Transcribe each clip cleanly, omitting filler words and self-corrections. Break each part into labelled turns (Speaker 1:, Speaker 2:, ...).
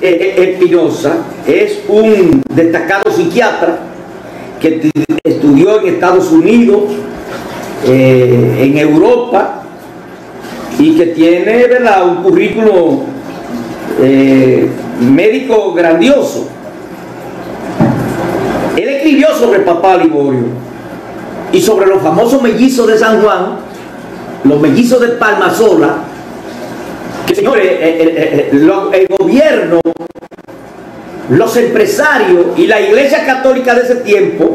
Speaker 1: Espinosa es un destacado psiquiatra que estudió en Estados Unidos, en Europa, y que tiene, ¿verdad?, un currículo médico grandioso. Él escribió sobre Papá Liborio y sobre los famosos mellizos de San Juan, los mellizos de Palmasola, que, señores, el gobierno, los empresarios y la Iglesia Católica de ese tiempo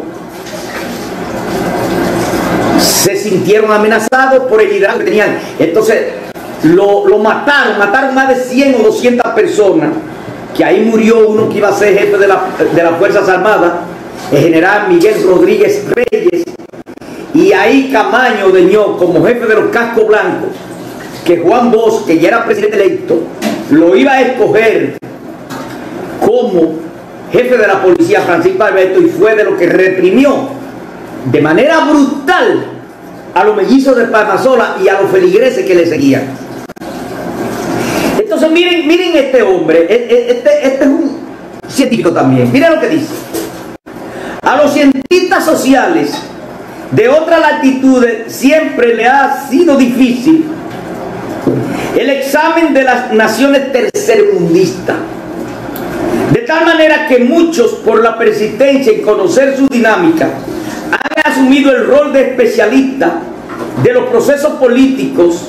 Speaker 1: se sintieron amenazados por el liderazgo que tenían. Entonces lo mataron más de 100 o 200 personas, que ahí murió uno que iba a ser jefe de las Fuerzas Armadas, el general Miguel Rodríguez Reyes, y ahí Camaño ordenó como jefe de los cascos blancos que Juan Bosch, que ya era presidente electo, lo iba a escoger como jefe de la policía, Francisco Alberto, y fue de lo que reprimió de manera brutal a los mellizos de Palmasola y a los feligreses que le seguían. Entonces miren este hombre, este es un científico también. Miren lo que dice: a los cientistas sociales de otras latitudes siempre le ha sido difícil el examen de las naciones tercermundistas, de tal manera que muchos, por la persistencia en conocer su dinámica, han asumido el rol de especialista de los procesos políticos.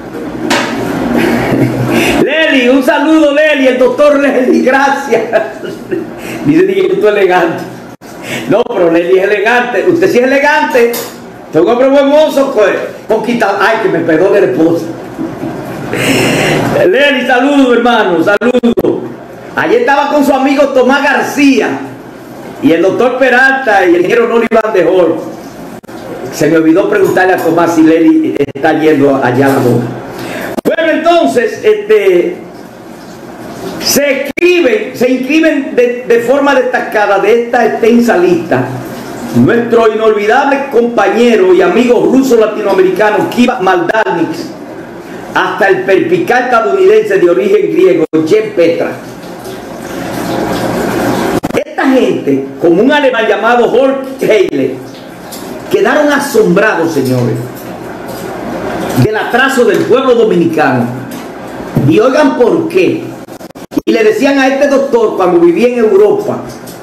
Speaker 1: Leli, un saludo, Leli, el doctor Leli, gracias. Dice que tú eres elegante. No, pero Leli es elegante. Usted sí es elegante. Soy un hombre buen mozo, pues, conquistado. Ay, que me perdone la esposa. Leli, saludo, hermano, saludo. Ayer estaba con su amigo Tomás García y el doctor Peralta y el ingeniero Noli Van de Hol. Se me olvidó preguntarle a Tomás si Leli está yendo allá a la boca. Bueno, entonces, se inscriben de forma destacada de esta extensa lista nuestro inolvidable compañero y amigo ruso latinoamericano Kiva Maldalniks, hasta el perspicaz estadounidense de origen griego Jen Petra. Esta gente, como un alemán llamado Horst Heile, quedaron asombrados, señores, del atraso del pueblo dominicano. Y oigan por qué. Y le decían a este doctor cuando vivía en Europa,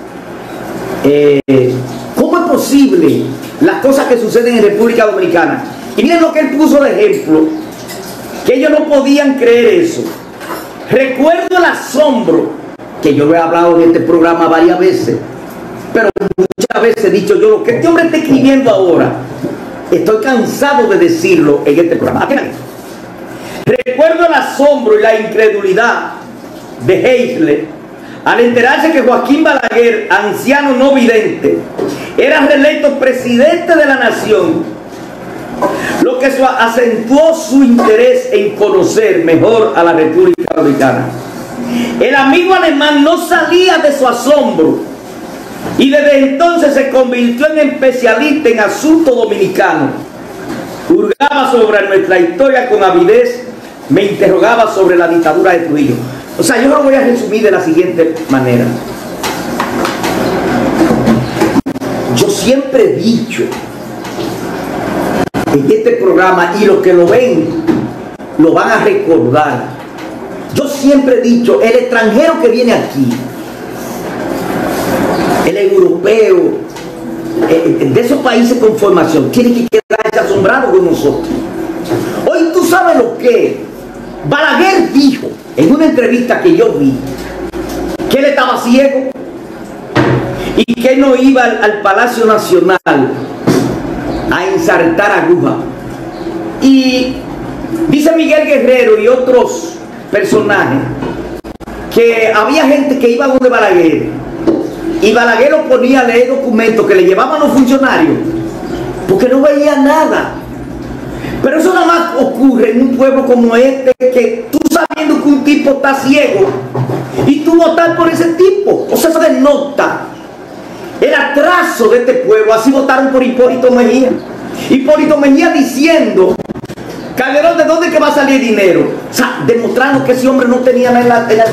Speaker 1: ¿cómo es posible las cosas que suceden en República Dominicana? Y miren lo que él puso de ejemplo, que ellos no podían creer eso. Recuerdo el asombro, que yo lo he hablado en este programa varias veces, pero muchas veces he dicho yo, lo que este hombre está escribiendo ahora, estoy cansado de decirlo en este programa. Recuerdo el asombro y la incredulidad de Heisler al enterarse que Joaquín Balaguer, anciano no vidente, era reelecto presidente de la nación, lo que acentuó su interés en conocer mejor a la República Dominicana. El amigo alemán no salía de su asombro y desde entonces se convirtió en especialista en asuntos dominicanos. Hurgaba sobre nuestra historia con avidez, me interrogaba sobre la dictadura de Trujillo. O sea, yo lo voy a resumir de la siguiente manera. Yo siempre he dicho en este programa, y los que lo ven lo van a recordar, yo siempre he dicho, el extranjero que viene aquí, el europeo, de esos países con formación, tiene que quedarse asombrado con nosotros. Hoy tú sabes lo que Balaguer dijo en una entrevista que yo vi, que él estaba ciego y que no iba al Palacio Nacional a ensartar aguja. Y dice Miguel Guerrero y otros personajes que había gente que iba a donde Balaguer y Balaguer lo ponía a leer documentos que le llevaban los funcionarios porque no veía nada. Pero eso nada más ocurre en un pueblo como este, que tú sabiendo que un tipo está ciego y tú votar por ese tipo. O sea, eso denota el atraso de este pueblo. Así votaron por Hipólito Mejía. Hipólito Mejía diciendo, Calderón, ¿de dónde que va a salir dinero? O sea, demostrando que ese hombre no tenía nada en la...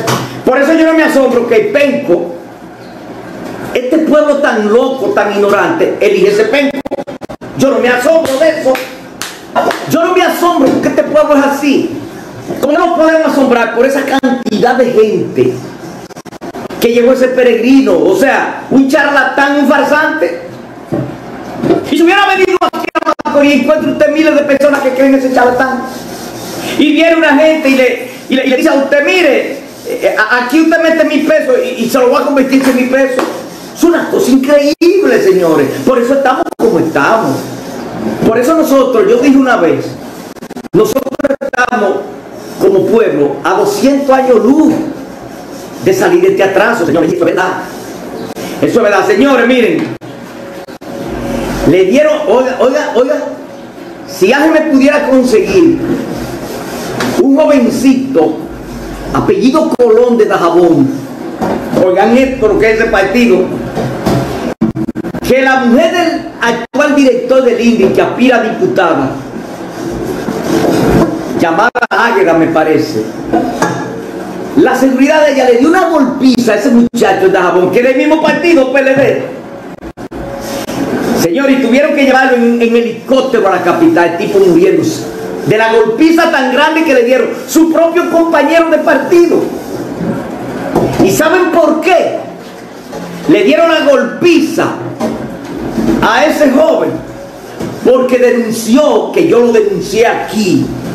Speaker 1: Por eso yo no me asombro que el penco, este pueblo tan loco, tan ignorante, elige ese penco. Yo no me asombro de eso. Yo no me asombro porque este pueblo es así. ¿Cómo nos podemos asombrar por esa cantidad de gente que llegó ese peregrino? O sea, un charlatán, un farsante. Y si hubiera venido aquí a Macorís y encuentra usted miles de personas que creen ese charlatán, y viene una gente y le dice a usted, mire, aquí usted mete 1.000 pesos y se lo va a convertir en 1.000 pesos. Es una cosa increíble, señores. Por eso estamos como estamos. Por eso nosotros, yo dije una vez, nosotros estamos como pueblo a 200 años luz de salir de este atraso, señores. Eso es verdad. Eso es verdad, señores. Miren, le dieron, oiga, si alguien me pudiera conseguir un jovencito apellido Colón de Dajabón, oigan esto, lo que es ese partido, que la mujer del actual director del INDI, que aspira a diputada, llamada Águeda me parece, la seguridad de ella le dio una golpiza a ese muchacho de Dajabón, que es del mismo partido, PLD. Señor, y tuvieron que llevarlo en helicóptero a la capital, el tipo muriéndose de la golpiza tan grande que le dieron su propio compañero de partido. ¿Y saben por qué? Le dieron la golpiza a ese joven porque denunció, que yo lo denuncié aquí,